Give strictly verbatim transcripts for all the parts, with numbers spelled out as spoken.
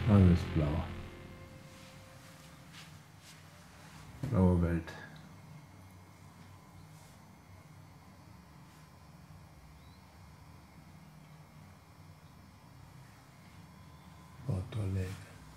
Alles blau. Blaue Welt. Porto Alegre.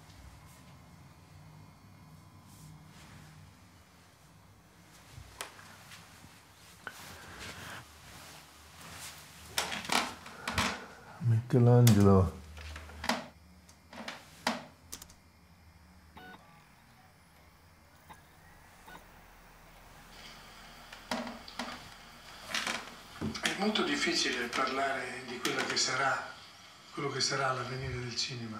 Michelangelo. È molto difficile parlare di quella che sarà, quello che sarà l'avvenire del cinema.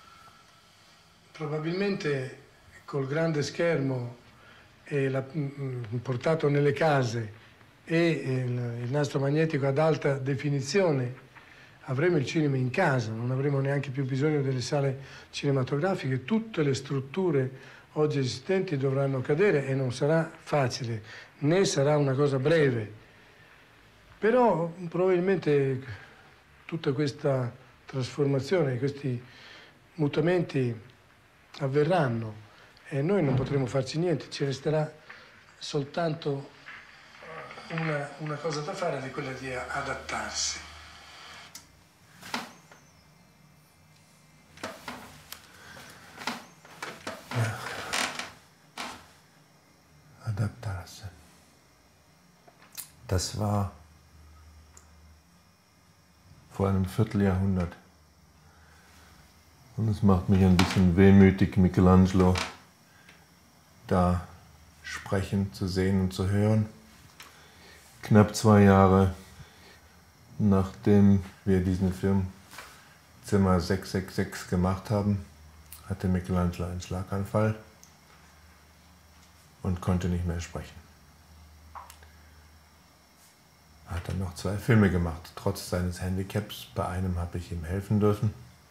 Probabilmente col grande schermo e la, portato nelle case e il, il nastro magnetico ad alta definizione avremo il cinema in casa, non avremo neanche più bisogno delle sale cinematografiche, tutte le strutture oggi esistenti dovranno cadere e non sarà facile, né sarà una cosa breve. Però probabilmente tutta questa trasformazione, questi mutamenti avverranno e noi non potremo farci niente, ci resterà soltanto una, una cosa da fare, di quella di adattarsi. Ja. Adaptarse. Das war vor einem Vierteljahrhundert. Und es macht mich ein bisschen wehmütig, Michelangelo da sprechen, zu sehen und zu hören. Knapp zwei Jahre nachdem wir diesen Film Zimmer sechs sechs sechs gemacht haben, hatte Michelangelo einen Schlaganfall und konnte nicht mehr sprechen. Er hat dann noch zwei Filme gemacht, trotz seines Handicaps. Bei einem habe ich ihm helfen dürfen.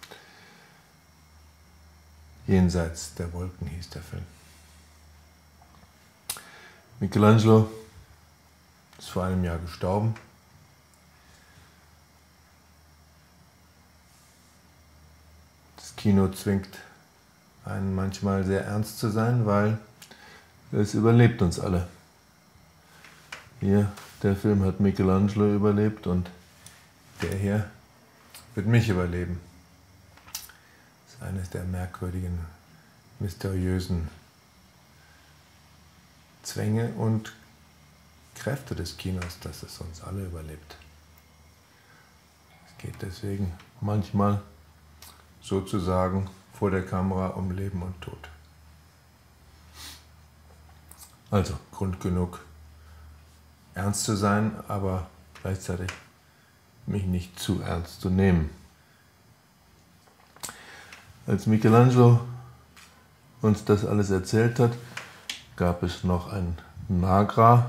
Jenseits der Wolken hieß der Film. Michelangelo ist vor einem Jahr gestorben. Das Kino zwingt einen manchmal sehr ernst zu sein, weil es überlebt uns alle. Hier, der Film hat Michelangelo überlebt und der hier wird mich überleben. Das ist eines der merkwürdigen, mysteriösen Zwänge und Kräfte des Kinos, dass es uns alle überlebt. Es geht deswegen manchmal sozusagen vor der Kamera um Leben und Tod. Also Grund genug, ernst zu sein, aber gleichzeitig mich nicht zu ernst zu nehmen. Als Michelangelo uns das alles erzählt hat, gab es noch ein Nagra.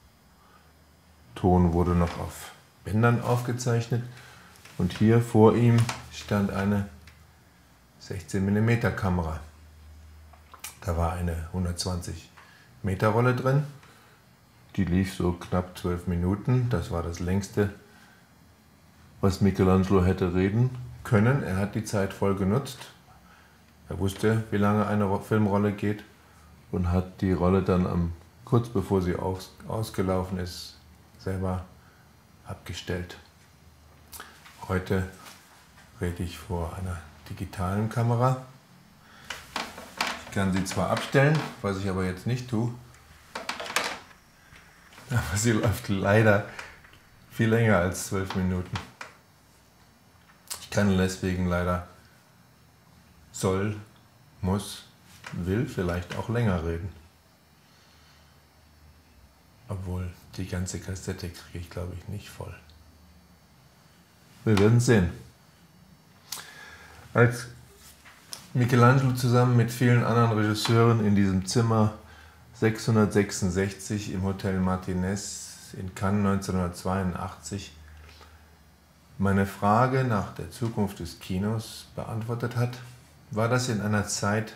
Ton wurde noch auf Bändern aufgezeichnet und hier vor ihm stand eine sechzehn Millimeter Kamera. Da war eine hundertzwanzig Meter Rolle drin. Die lief so knapp zwölf Minuten. Das war das längste, was Michelangelo hätte reden können. Er hat die Zeit voll genutzt. Er wusste, wie lange eine Filmrolle geht und hat die Rolle dann am, kurz bevor sie aus, ausgelaufen ist, selber abgestellt. Heute rede ich vor einer digitalen Kamera. Ich kann sie zwar abstellen, was ich aber jetzt nicht tue, aber sie läuft leider viel länger als zwölf Minuten. Ich kann deswegen leider, soll, muss, will vielleicht auch länger reden. Obwohl die ganze Kassette kriege ich, glaube ich, nicht voll. Wir werden sehen. Als Michelangelo zusammen mit vielen anderen Regisseuren in diesem Zimmer sechshundertsechsundsechzig im Hotel Martinez in Cannes neunzehnhundertzweiundachtzig meine Frage nach der Zukunft des Kinos beantwortet hat, war das in einer Zeit,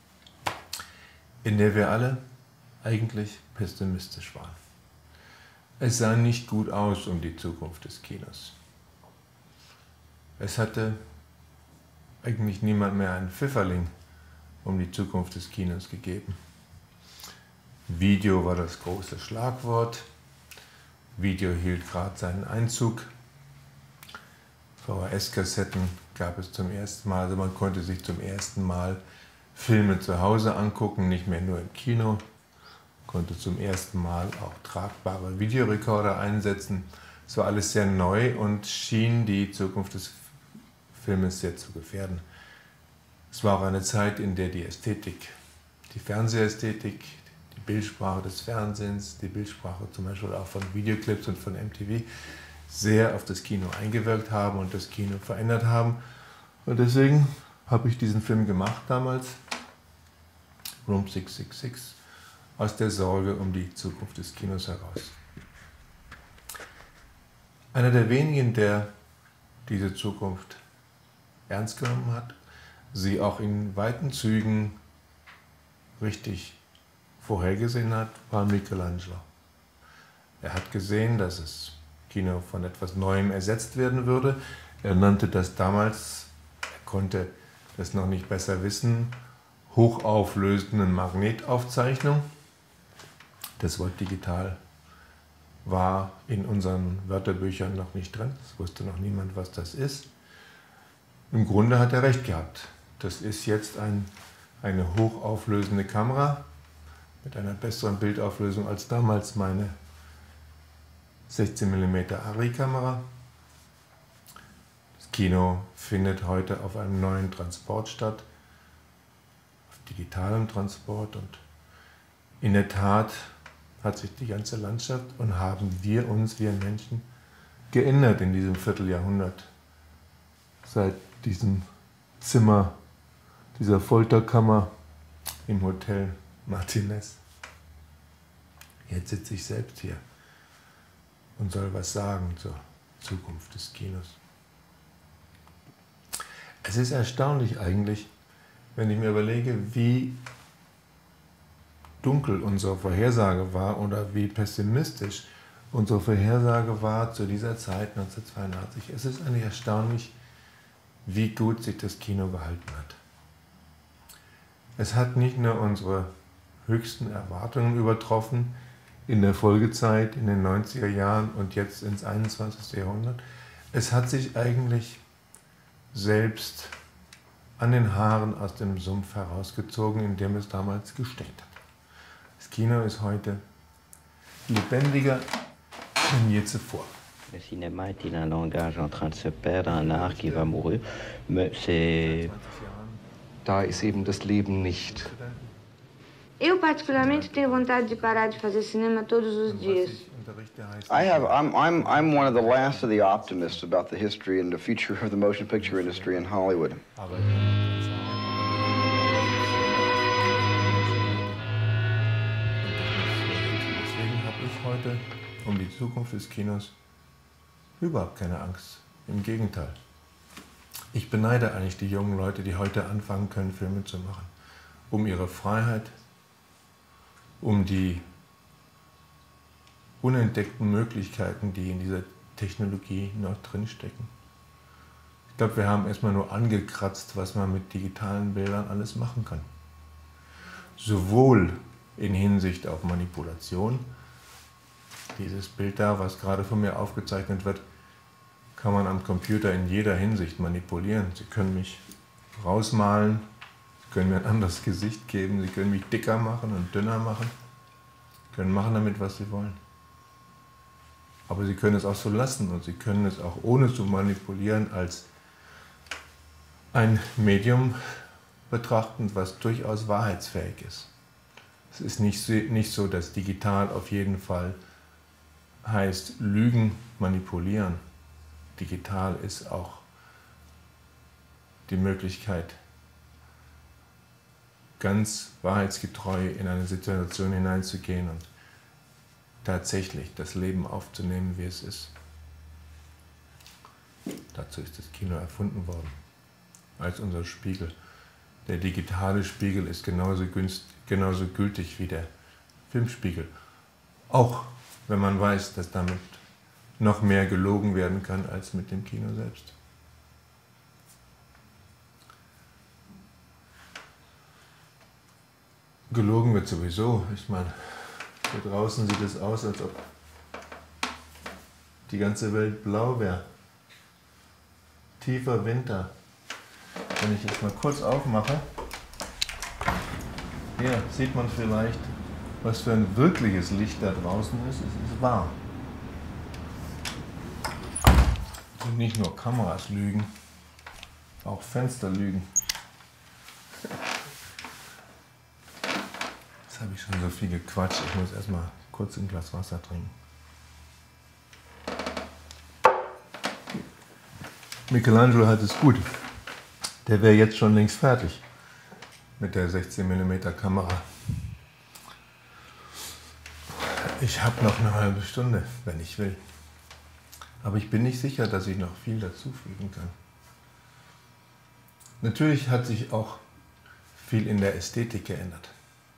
in der wir alle eigentlich pessimistisch waren. Es sah nicht gut aus um die Zukunft des Kinos. Es hatte eigentlich niemand mehr einen Pfifferling um die Zukunft des Kinos gegeben. Video war das große Schlagwort. Video hielt gerade seinen Einzug. V H S-Kassetten gab es zum ersten Mal, also man konnte sich zum ersten Mal Filme zu Hause angucken, nicht mehr nur im Kino. Konnte zum ersten Mal auch tragbare Videorekorder einsetzen. Es war alles sehr neu und schien die Zukunft des Filmes sehr zu gefährden. Es war auch eine Zeit, in der die Ästhetik, die Fernsehästhetik, die Bildsprache des Fernsehens, die Bildsprache zum Beispiel auch von Videoclips und von M T V sehr auf das Kino eingewirkt haben und das Kino verändert haben. Und deswegen habe ich diesen Film gemacht damals, Room sechs sechs sechs, aus der Sorge um die Zukunft des Kinos heraus. Einer der wenigen, der diese Zukunft ernst genommen hat, sie auch in weiten Zügen richtig vorhergesehen hat, war Michelangelo. Er hat gesehen, dass das Kino von etwas Neuem ersetzt werden würde. Er nannte das damals, er konnte das noch nicht besser wissen, hochauflösende Magnetaufzeichnung. Das Wort digital war in unseren Wörterbüchern noch nicht drin. Es wusste noch niemand, was das ist. Im Grunde hat er recht gehabt. Das ist jetzt ein, eine hochauflösende Kamera mit einer besseren Bildauflösung als damals meine sechzehn Millimeter Arri-Kamera. Das Kino findet heute auf einem neuen Transport statt, auf digitalem Transport, und in der Tat hat sich die ganze Landschaft und haben wir uns, wir Menschen, geändert in diesem Vierteljahrhundert. Seit diesem Zimmer, dieser Folterkammer im Hotel Martinez. Jetzt sitze ich selbst hier und soll was sagen zur Zukunft des Kinos. Es ist erstaunlich eigentlich, wenn ich mir überlege, wie dunkel unsere Vorhersage war oder wie pessimistisch unsere Vorhersage war zu dieser Zeit neunzehnhundertzweiundachtzig. Es ist eigentlich erstaunlich, wie gut sich das Kino gehalten hat. Es hat nicht nur unsere höchsten Erwartungen übertroffen in der Folgezeit, in den neunziger Jahren und jetzt ins einundzwanzigste Jahrhundert. Es hat sich eigentlich selbst an den Haaren aus dem Sumpf herausgezogen, in dem es damals gesteckt hat. Das Kino ist heute lebendiger denn je zuvor. Le cinéma est-il un langage en train de se perdre, un art qui va mourir? Mais c'est... Da ist eben das Leben nicht. Eu, particularmente, tenho vontade de parar de fazer cinema todos os dias. I have. I'm. I'm. I'm one of the last of the optimists about the history and the future of the motion picture industry in Hollywood. Deswegen habe ich heute um die Zukunft des Kinos überhaupt keine Angst. Im Gegenteil. Ich beneide eigentlich die jungen Leute, die heute anfangen können, Filme zu machen. Um ihre Freiheit, um die unentdeckten Möglichkeiten, die in dieser Technologie noch drinstecken. Ich glaube, wir haben erstmal nur angekratzt, was man mit digitalen Bildern alles machen kann. Sowohl in Hinsicht auf Manipulation, dieses Bild da, was gerade von mir aufgezeichnet wird, kann man am Computer in jeder Hinsicht manipulieren. Sie können mich rausmalen, Sie können mir ein anderes Gesicht geben, Sie können mich dicker machen und dünner machen, Sie können machen damit, was Sie wollen. Aber Sie können es auch so lassen und Sie können es auch ohne zu manipulieren als ein Medium betrachten, was durchaus wahrheitsfähig ist. Es ist nicht so, nicht so, dass digital auf jeden Fall heißt Lügen manipulieren. Digital ist auch die Möglichkeit, ganz wahrheitsgetreu in eine Situation hineinzugehen und tatsächlich das Leben aufzunehmen, wie es ist. Dazu ist das Kino erfunden worden, als unser Spiegel. Der digitale Spiegel ist genauso, günst, genauso gültig wie der Filmspiegel. Auch wenn man weiß, dass damit noch mehr gelogen werden kann als mit dem Kino selbst. gelogen wird sowieso. Ich meine, hier draußen sieht es aus, als ob die ganze Welt blau wäre. Tiefer Winter. Wenn ich jetzt mal kurz aufmache, hier sieht man vielleicht, was für ein wirkliches Licht da draußen ist. Es ist warm. Und nicht nur Kameras lügen, auch Fenster lügen. Jetzt habe ich schon so viel gequatscht. Ich muss erstmal kurz ein Glas Wasser trinken. Michelangelo hat es gut. Der wäre jetzt schon längst fertig mit der sechzehn Millimeter Kamera. Ich habe noch eine halbe Stunde, wenn ich will. Aber ich bin nicht sicher, dass ich noch viel dazufügen kann. Natürlich hat sich auch viel in der Ästhetik geändert.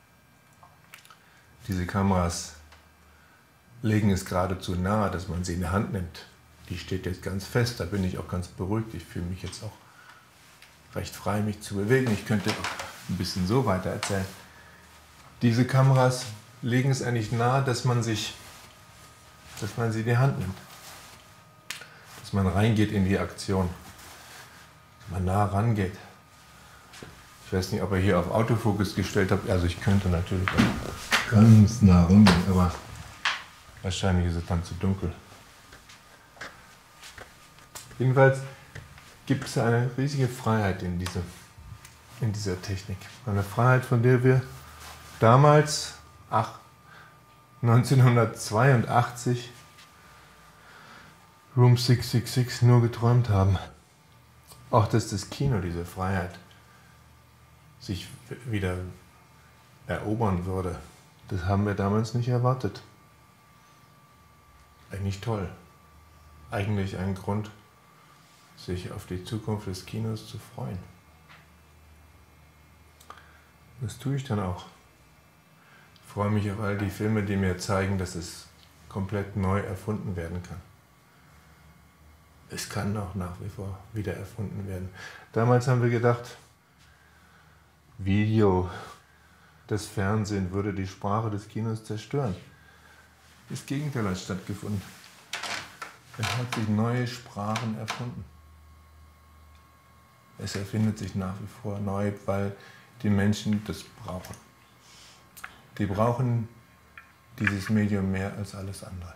Diese Kameras legen es geradezu nahe, dass man sie in die Hand nimmt. Die steht jetzt ganz fest, da bin ich auch ganz beruhigt. Ich fühle mich jetzt auch recht frei, mich zu bewegen. Ich könnte auch ein bisschen so weiter erzählen. Diese Kameras legen es eigentlich nahe, dass man sich, dass man sie in die Hand nimmt. Dass man reingeht in die Aktion. Dass man nah rangeht. Ich weiß nicht, ob ihr hier auf Autofokus gestellt habt. Also ich könnte natürlich auch ganz nah rangehen, aber wahrscheinlich ist es dann zu dunkel. Jedenfalls gibt es eine riesige Freiheit in, diese, in dieser Technik. Eine Freiheit, von der wir damals, ach, neunzehnhundertzweiundachtzig, Room sechs sechs sechs nur geträumt haben. Auch dass das Kino diese Freiheit sich wieder erobern würde, das haben wir damals nicht erwartet. Eigentlich toll. Eigentlich ein Grund, sich auf die Zukunft des Kinos zu freuen. Das tue ich dann auch. Ich freue mich auf all die Filme, die mir zeigen, dass es komplett neu erfunden werden kann. Es kann auch nach wie vor wieder erfunden werden. Damals haben wir gedacht, Video, das Fernsehen würde die Sprache des Kinos zerstören. Das Gegenteil hat stattgefunden. Es hat sich neue Sprachen erfunden. Es erfindet sich nach wie vor neu, weil die Menschen das brauchen. Die brauchen dieses Medium mehr als alles andere.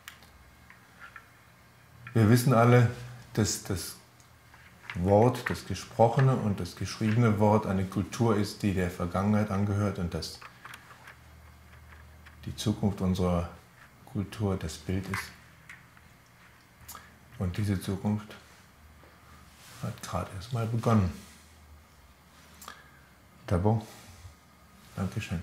Wir wissen alle, dass das Wort, das gesprochene und das geschriebene Wort eine Kultur ist, die der Vergangenheit angehört und dass die Zukunft unserer Kultur das Bild ist. Und diese Zukunft hat gerade erst mal begonnen. D'abord, Dankeschön.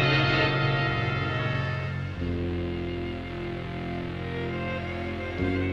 Thank you.